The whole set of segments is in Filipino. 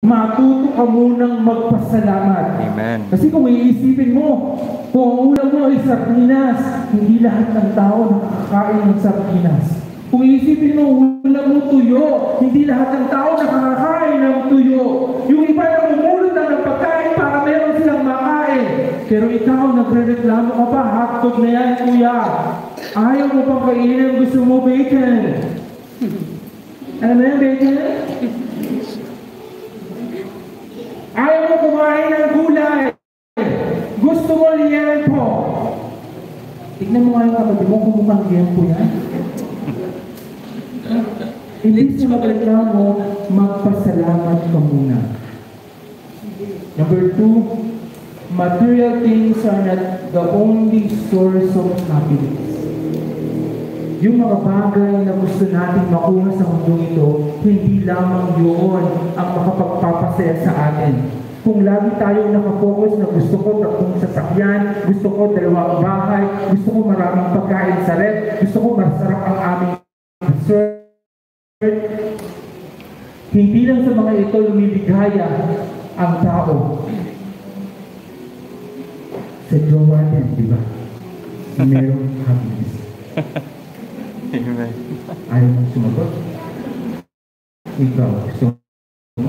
matuto ka munang magpasalamat. Amen. Kasi kung iisipin mo, kung ang ulam mo ay sardinas, hindi lahat ng tao nakakain ng sardinas. Kung iisipin mo, ulam mo tuyo, hindi lahat ng tao nakakain ng tuyo. Yung iba namumulot lang ng pagkain para meron silang makain. Pero ikaw, nagre-reklamo ka pa, hotdog na yan, kuya. Ayaw mo pang kainin, gusto mo bacon. Ano na yan, bacon? Ayaw mo kumain ng gulay. Gusto mo liempo. Tignan mo nga yung kapatid mo kung mukhang liempo yan. Hindi siya magreklamo, magpasalamat ka muna. Number 2, material things are not the only source of happiness. Yung mga bagay na gusto natin makuha sa mundong ito, hindi lamang yun ang makapagpapasaya sa atin. Kung lagi tayong nakafocus na gusto ko tatlong sasakyan, gusto ko 2 bahay, gusto ko maraming pagkain sa ref, gusto ko masarap ang aming dessert, hindi lang sa mga ito lumiligaya ang tao. Sa jowa din, di ba? Merong happiness. Amen. Ayaw mong sumagot? Ikaw, gusto mo?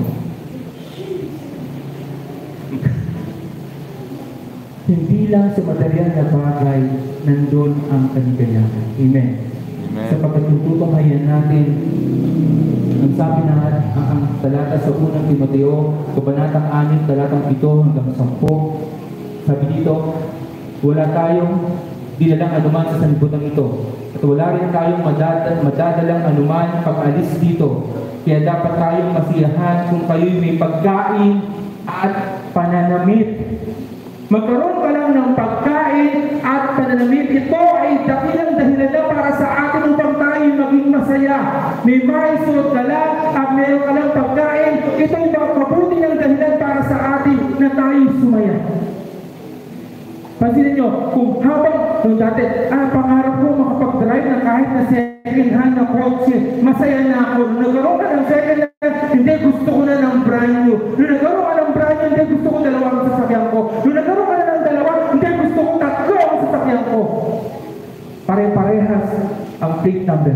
Hindi lang sa material na bagay nandun ang kaligayahan. Amen. Amen. Sa pagkatutunghayan natin, ang sabi na ang talata sa unang Timoteo, kabanatang 6, talatang 7 hanggang 10, sabi dito, wala tayong dinalang anuman sa sanlibutan ito, at wala rin tayong madadalang anuman pag-alis dito. Kaya dapat tayong masiyahan kung kayo'y may pagkain at pananamit. Magkaroon ka lang ng pagkain at pananamit. Ito ay dakilang dahilan na para sa atin upang tayo maging masaya. May maisuot ka lang at meron ka lang pagkain. Ito ay mabuti ng dahilan para sa atin na tayo sumaya. Pansinin nyo, kung habang nung dati, pangarap ko makapag-drive na kahit na second hand na kotse, masaya na ako. Nung nagkaroon ka ng second hand, hindi, gusto ko na ng brand new. Nung nagkaroon ka ng brand new, hindi, gusto ko 2 ang sasakyan ko. Nung nagkaroon ka na ng 2, hindi, gusto ko 3 ang sasakyan ko. Pare-parehas ang plate number.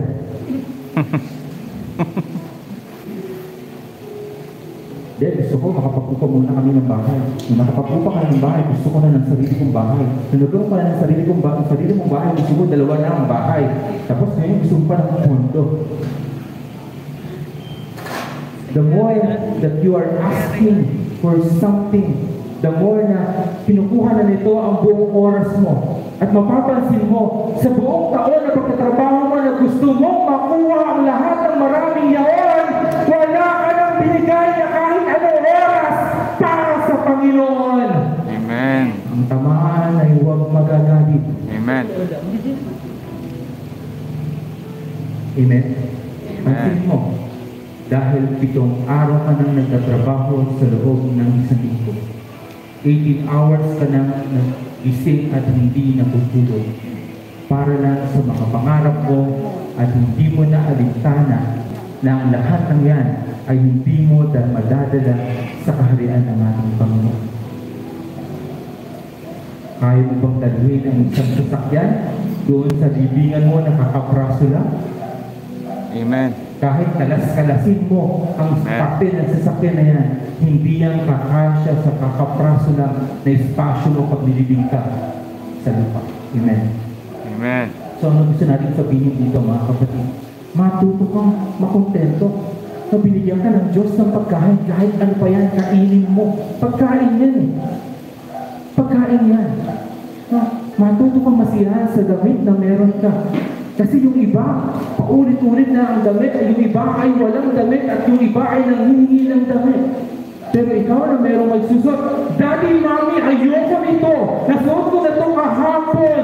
Then, gusto ko, makapagupa muna kami ng bahay. Nung nakapagupa ka ng bahay, gusto ko na ng sarili kong bahay. Nung nagkaroon ka na ng sarili mong bahay, gusto ko 2 na ang bahay. Tapos ngayon, gusto ko pa ng kondo. The more that you are asking for something, the more na kinukuha na nito ang buong oras mo. At mapapansin mo, sa buong taon na pagtatrabaho mo na gusto mo makuha ang lahat ng maraming yaon, wala ka nang binigay na kahit anong oras para sa Panginoon. Amen. Ang tamaan ay huwag magagalit. Amen. Amen? Amen. Pansin mo, dahil 7 araw ka nang nagtatrabaho sa loob ng isang linggo. 18 hours ka nang nagising at hindi natutulog para lang sa mga pangarap mo at hindi mo na alintana na ang lahat ng yan ay hindi mo madadala sa kaharian ng ating Panginoon. Kaya mo bang dalhin ang isang sasakyan doon sa libingan mo na kakapraso lang? Amen. Kahit kalas-kalasin mo ang papel ng sasakyan na yan, hindi yan kakasya sa kakapraso lang na espasyo mo pag nilibing ka sa lupa. Amen. Amen. So ano gusto natin sabihin dito mga kapatid? Matuto kang makontento na binigyan ka ng Diyos ng pagkain kahit ano pa yan, kainin mo. Pagkain yan eh. Pagkain yan. Matuto kang masiyahan sa damit na meron ka. Kasi yung iba, paulit-ulit na ang damit, yung iba ay walang damit at yung iba ay nanghihingi ng damit. Pero ikaw na merong magsusot, Daddy, Mommy, ayoko nito. Nasuot ko na ito kahapon.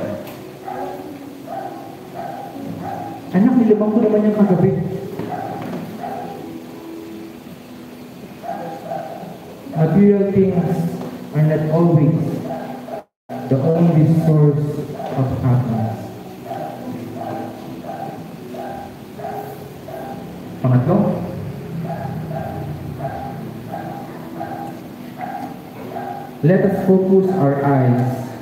Anak, nilabang ko naman yung kagabi. Material things are not always the only source of happiness. Pangatlo, Let us focus our eyes